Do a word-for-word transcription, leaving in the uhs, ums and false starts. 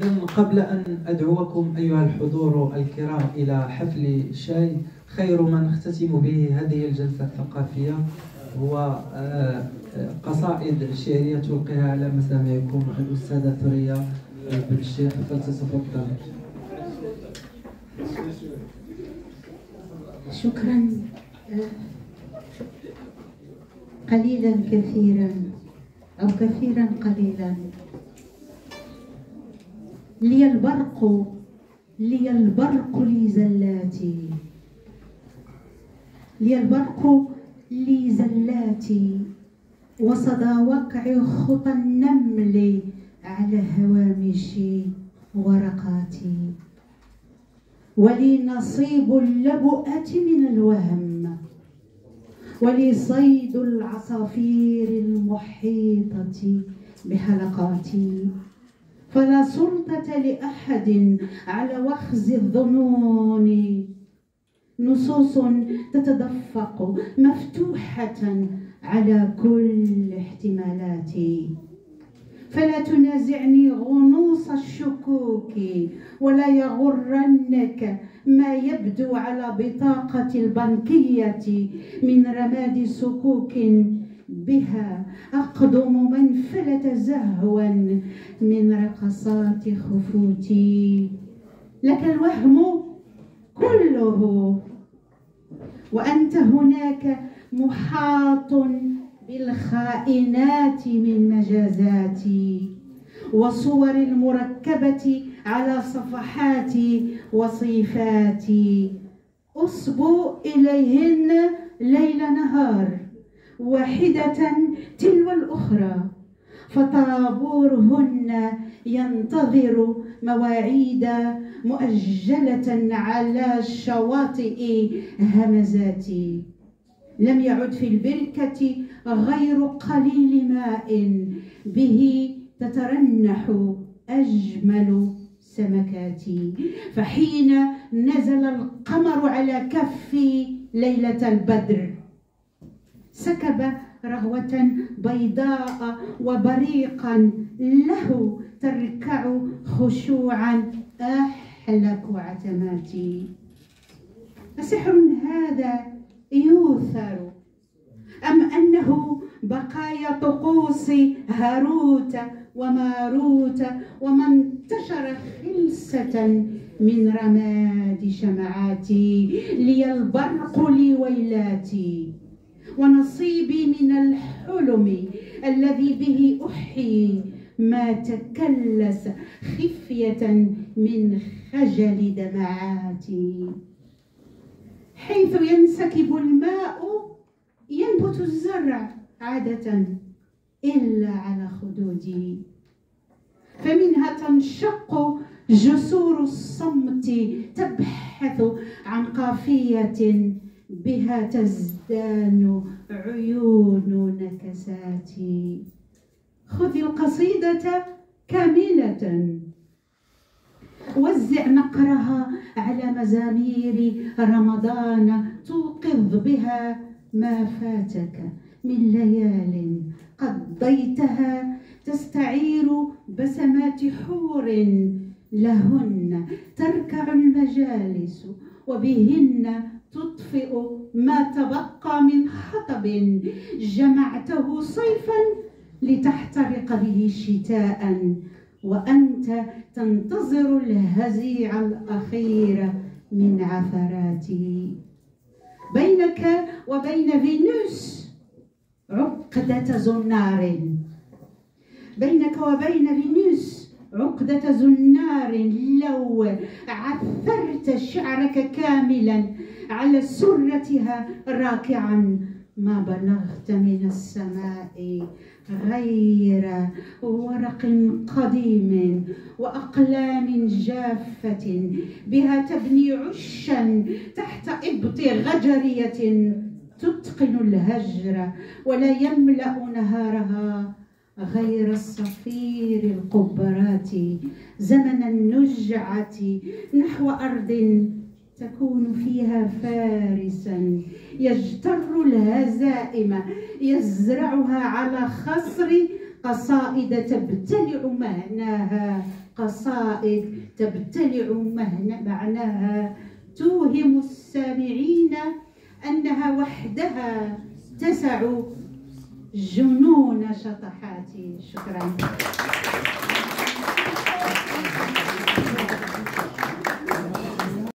إذن قبل أن أدعوكم أيها الحضور الكرام إلى حفل شاي، خير ما نختتم به هذه الجلسة الثقافية هو قصائد شعرية تلقيها على مسامعكم الأستاذة ثريا بن الشيخ، فلتتفضل. شكرا. قليلا كثيرا أو كثيرا قليلا. لي البرق لي البرق لي زلاتي، لي البرق لي زلاتي، وصدى وقع خطى النمل على هوامش ورقاتي، ولي نصيب اللبؤة من الوهم، ولي صيد العصافير المحيطة بحلقاتي، فلا سلطة لأحد على وخز الظنون، نصوص تتدفق مفتوحة على كل احتمالاتي، فلا تنازعني غنوص الشكوك، ولا يغرنك ما يبدو على بطاقة البنكية من رماد سكوك بها أقدم من فلت زهوا من رقصات خفوتي. لك الوهم كله وأنت هناك محاط بالخائنات من مجازاتي، وصور المركبة على صفحات وصيفاتي، أصبو إليهن ليل نهار واحدة تلو الأخرى، فطابورهن ينتظر مواعيد مؤجلة على شواطئ همزاتي. لم يعد في البركة غير قليل ماء به تترنح أجمل سمكاتي، فحين نزل القمر على كفي ليلة البدر سكب رهوة بيضاء وبريقا له تركع خشوعا أحلك عتماتي. أسحر هذا يوثر أم أنه بقايا طقوس هاروت وماروت وما انتشر خلسة من رماد شمعاتي؟ لي البرق لي ويلاتي، ونصيبي من الحلم الذي به أحيي ما تكلس خفية من خجل دمعاتي. حيث ينسكب الماء ينبت الزرع عادة إلا على خدودي، فمنها تنشق جسور الصمت تبحث عن قافية بها تزدان عيون نكساتي. خذ القصيدة كاملة، وزع نقرها على مزامير رمضان، توقظ بها ما فاتك من ليال قضيتها، تستعير بسمات حور لهن تركع المجالس، وبهن تطفئ ما تبقى من حطب جمعته صيفا لتحترق به شتاء، وأنت تنتظر الهزيع الأخير من عثراتي. بينك وبين فينوس عقدة زنار، بينك وبين فينوس عقدة زنار، لو عثرت شعرك كاملا على سرتها راكعا ما بلغت من السماء غير ورق قديم وأقلام جافة بها تبني عشا تحت إبط غجرية تتقن الهجر، ولا يملأ نهارها غير الصفير القبرات، زمن النجعة نحو أرض تكون فيها فارسا يجتر الهزائم يزرعها على خصر قصائد تبتلع معناها، قصائد تبتلع معناها، توهم السامعين أنها وحدها تسع جنون شطحاتي. شكرا.